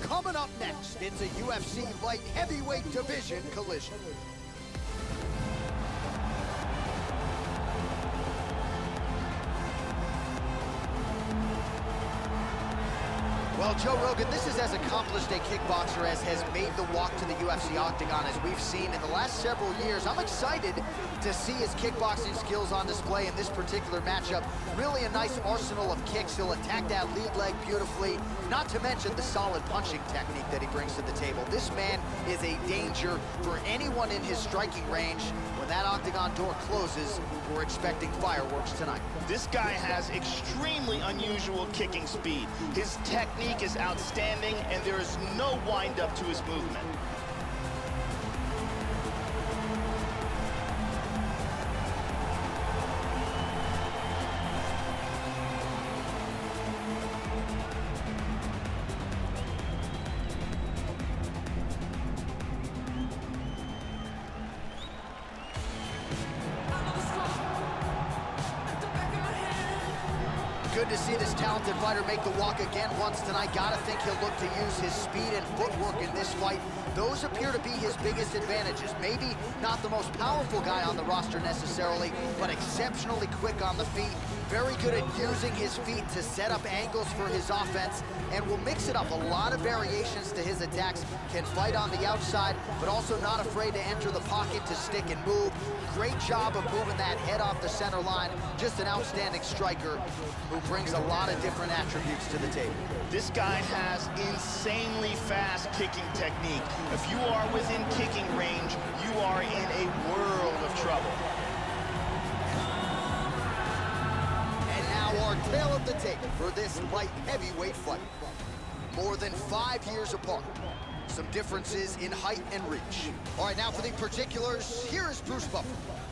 Coming up next, it's a UFC light heavyweight division collision. Well, Joe Rogan, this is as accomplished a kickboxer as has made the walk to the UFC octagon as we've seen in the last several years. I'm excited to see his kickboxing skills on display in this particular matchup. Really a nice arsenal of kicks. He'll attack that lead leg beautifully, not to mention the solid punching technique that he brings to the table. This man is a danger for anyone in his striking range. When that octagon door closes, we're expecting fireworks tonight. This guy has extremely unusual kicking speed. His technique is outstanding, and there is no wind-up to his movement. Good to see this talented fighter make the walk again once tonight. Gotta think he'll look to use his speed and footwork in this fight. Those appear to be his biggest advantages. Maybe not the most powerful guy on the roster necessarily, but exceptionally quick on the feet. Very good at using his feet to set up angles for his offense, and will mix it up. A lot of variations to his attacks. Can fight on the outside, but also not afraid to enter the pocket to stick and move. Great job of moving that head off the center line. Just an outstanding striker who brings a lot of different attributes to the table. This guy has insanely fast kicking technique. If you are within kicking range, you are in a world of trouble. Our tale of the tape for this light heavyweight fight. More than 5 years apart. Some differences in height and reach. All right, now for the particulars, here is Bruce Buffer.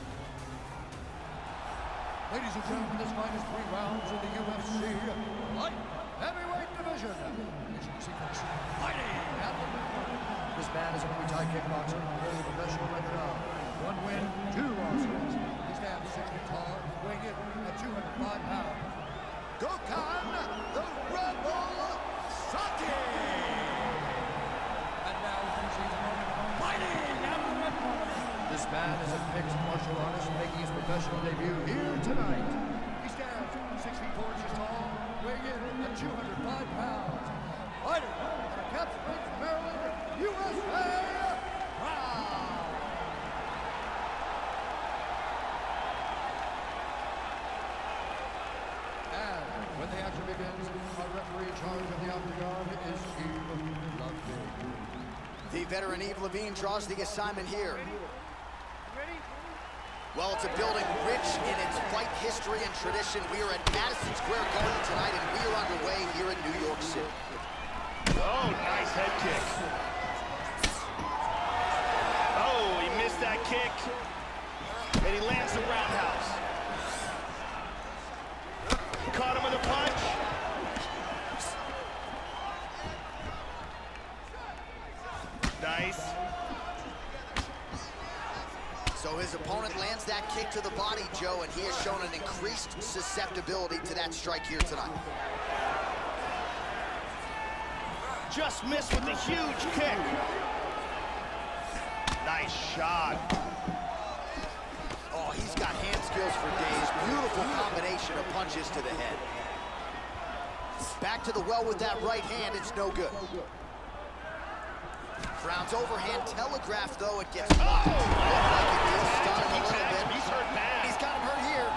Ladies and gentlemen, this fight is 3 rounds in the UFC light heavyweight division. As you can see, folks, fighting at the ring. This man is a Muay Thai kickboxer with a professional record of 1 win, 2 losses. He stands 6 feet tall, weighing in at 205 pounds. Gokhan, the Rebel Saki! And now, fighting out of the red corner. This man is a mixed martial artist making his professional debut here tonight. He stands 6 feet 4 inches tall, weighing in at 205 pounds. Fighting out of Cap Springs, Maryland, USA! When the action begins, our referee in charge of the octagon is Yves Lavigne. The veteran Yves Lavigne draws the assignment here. Ready? Well, it's a building rich in its fight history and tradition. We are at Madison Square Garden tonight, and we are underway here in New York City. Oh, nice head kick. Oh, he missed that kick. And he lands the roundhouse. Caught him with a punch. Nice. So his opponent lands that kick to the body, Joe, and he has shown an increased susceptibility to that strike here tonight. Just missed with a huge kick. Nice shot. Oh, he's got hand skills for days. Beautiful combination of punches to the head. Back to the well with that right hand, it's no good. Brown's overhand telegraph, though, it gets blocked. Looked like it is stunning a little bit. He's hurt bad. He's got him hurt here.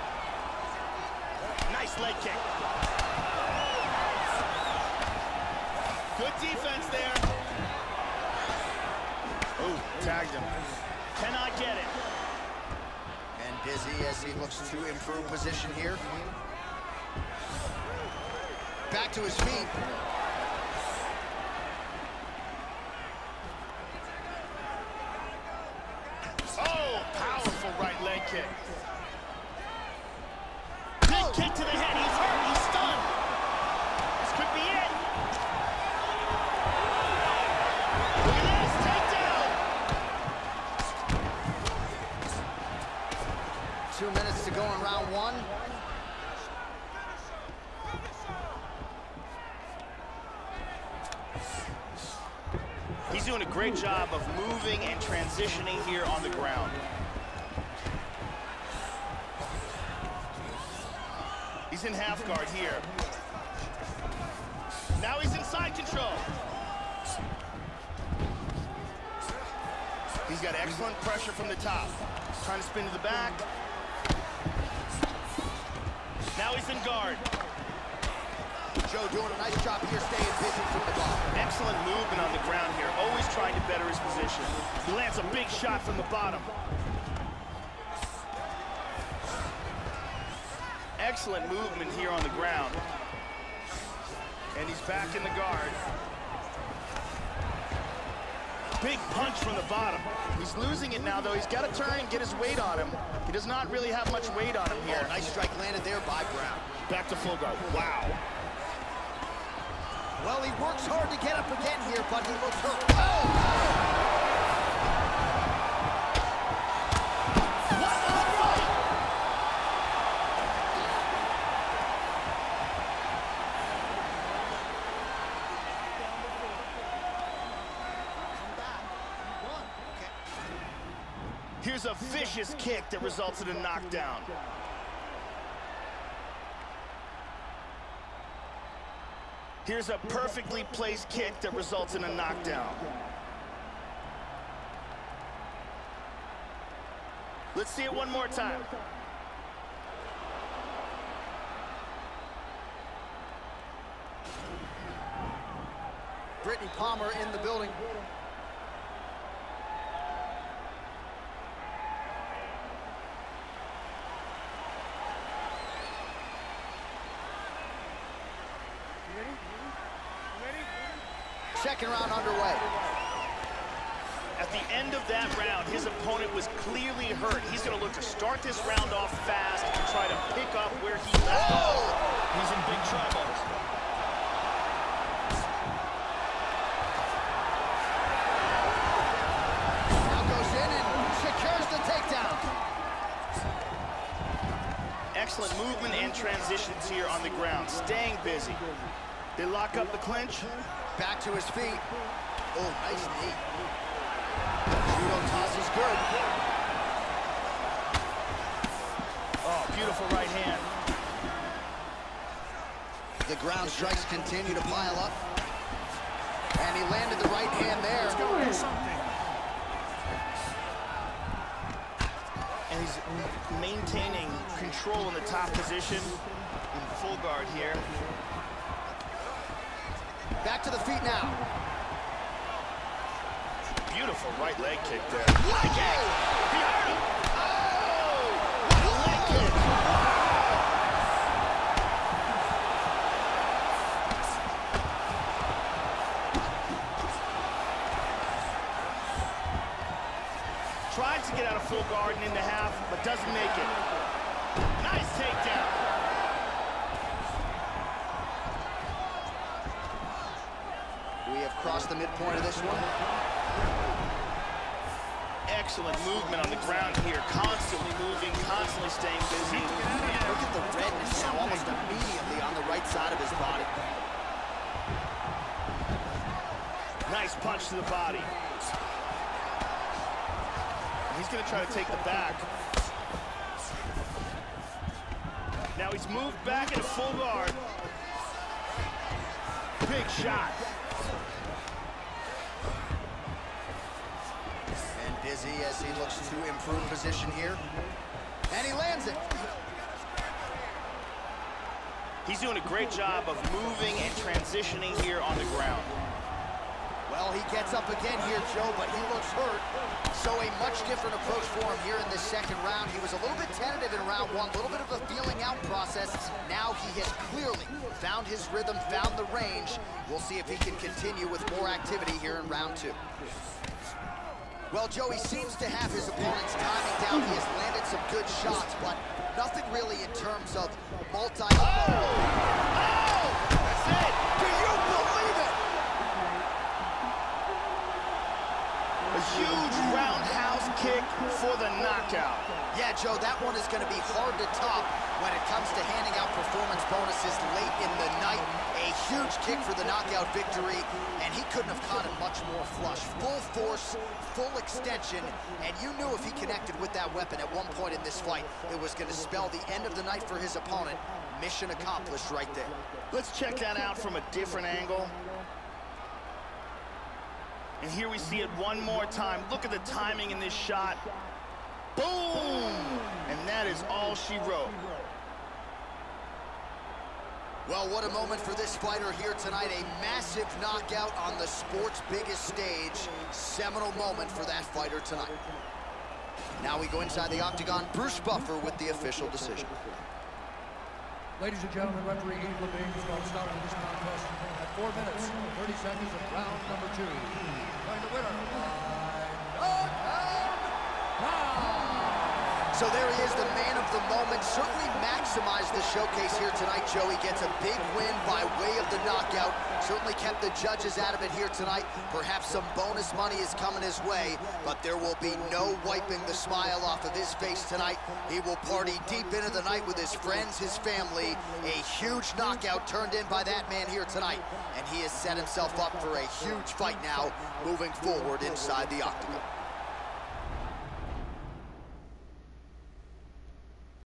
Nice leg kick. Good defense there. Oh, tagged him. Cannot get it. And busy as he looks to improve position here. Back to his feet. Oh, powerful right leg kick. Big kick to the head. He's hurt. He's stunned. This could be it. Look at this takedown. 2 minutes to go in round 1. He's doing a great job of moving and transitioning here on the ground. He's in half guard here. Now he's in side control. He's got excellent pressure from the top. Trying to spin to the back. Now he's in guard. Joe doing a nice job here staying busy from the bottom. Excellent movement on the ground here, always trying to better his position. He lands a big shot from the bottom. Excellent movement here on the ground. And he's back in the guard. Big punch from the bottom. He's losing it now, though. He's got to turn and get his weight on him. He does not really have much weight on him here. Oh, nice strike landed there by Brown. Back to full guard. Wow. Well, he works hard to get up again here, but he looks hurt. Oh! Here's a vicious kick that results in a knockdown. Here's a perfectly placed kick that results in a knockdown. Let's see it one more time. Brittany Palmer in the building. Second round underway. At the end of that round, his opponent was clearly hurt. He's going to look to start this round off fast and try to pick up where he left off. He's in big trouble. Now goes in and secures the takedown. Excellent movement and transitions here on the ground, staying busy. They lock up the clinch. Back to his feet. Oh, nice knee. Judo toss is good. Oh, beautiful right hand. The ground strikes continue to pile up. And he landed the right hand there. Let's go do something. And he's maintaining control in the top position. In full guard here. Back to the feet now. Beautiful right leg kick there. Leg kick! He hurt him! Oh! Leg kick! Tries to get out of full guard and into half, but doesn't make it. Nice takedown. We have crossed the midpoint of this one. Excellent movement on the ground here. Constantly moving, constantly staying busy. Look at the redness now almost immediately on the right side of his body. Nice punch to the body. He's going to try to take the back. Now he's moved back into full guard. Big shot. And busy as he looks to improve position here. And he lands it. He's doing a great job of moving and transitioning here on the ground. Well, he gets up again here, Joe, but he looks hurt. So a much different approach for him here in this second round. He was a little bit tentative in round one, a little bit of a feeling out process. Now he has clearly found his rhythm, found the range. We'll see if he can continue with more activity here in round two. Well, Joe, he seems to have his opponent's timing down. He has landed some good shots, but nothing really in terms of multi... Oh! That's it! Do you believe it? A huge roundhouse kick for the knockout. Yeah, Joe, that one is going to be hard to top when it comes to handing out performance bonuses late in the night. A huge kick for the knockout victory, and he couldn't have caught it much more flush. Full force, full extension, and you knew if he connected with that weapon at one point in this fight, it was going to spell the end of the night for his opponent. Mission accomplished right there. Let's check that out from a different angle. And here we see it one more time. Look at the timing in this shot. Boom! And that is all she wrote. Well, what a moment for this fighter here tonight. A massive knockout on the sport's biggest stage. Seminal moment for that fighter tonight. Now we go inside the octagon. Bruce Buffer with the official decision. Ladies and gentlemen, referee Yves Lavigne is going to start this contest at 4 minutes, 30 seconds of round number 2. Going the winner by knockout round. So there he is, the man of the moment. Certainly maximized the showcase here tonight, Joe. He gets a big win by way of the knockout. Certainly kept the judges out of it here tonight. Perhaps some bonus money is coming his way, but there will be no wiping the smile off of his face tonight. He will party deep into the night with his friends, his family. A huge knockout turned in by that man here tonight, and he has set himself up for a huge fight now moving forward inside the octagon.